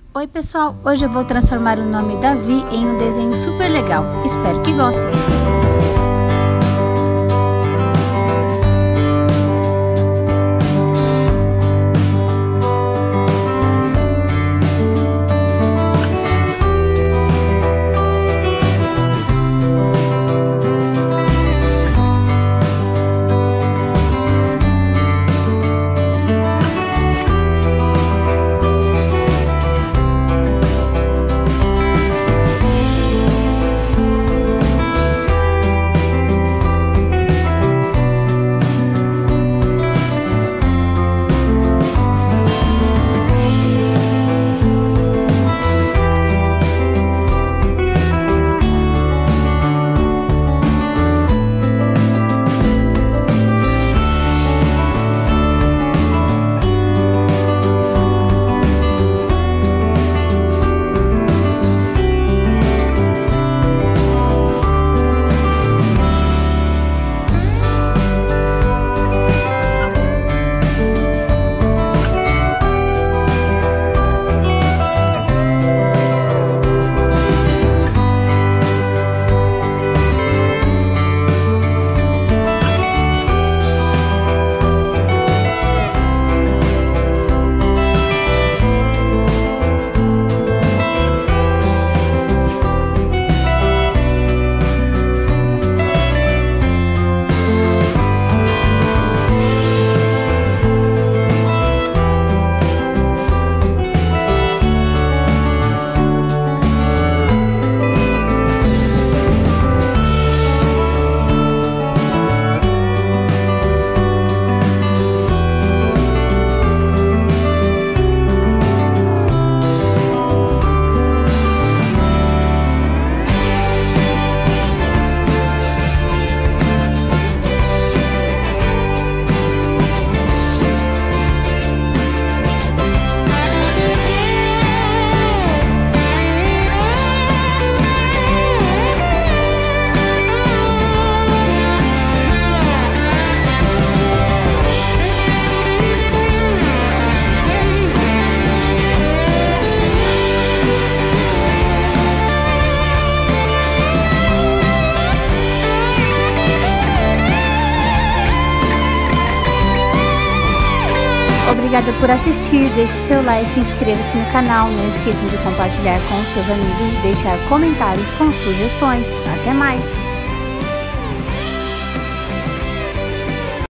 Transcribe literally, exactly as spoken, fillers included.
Oi pessoal, hoje eu vou transformar o nome Davi em um desenho super legal. Espero que gostem! Obrigada por assistir, deixe seu like, inscreva-se no canal, não esqueçam de compartilhar com seus amigos e deixar comentários com sugestões. Até mais!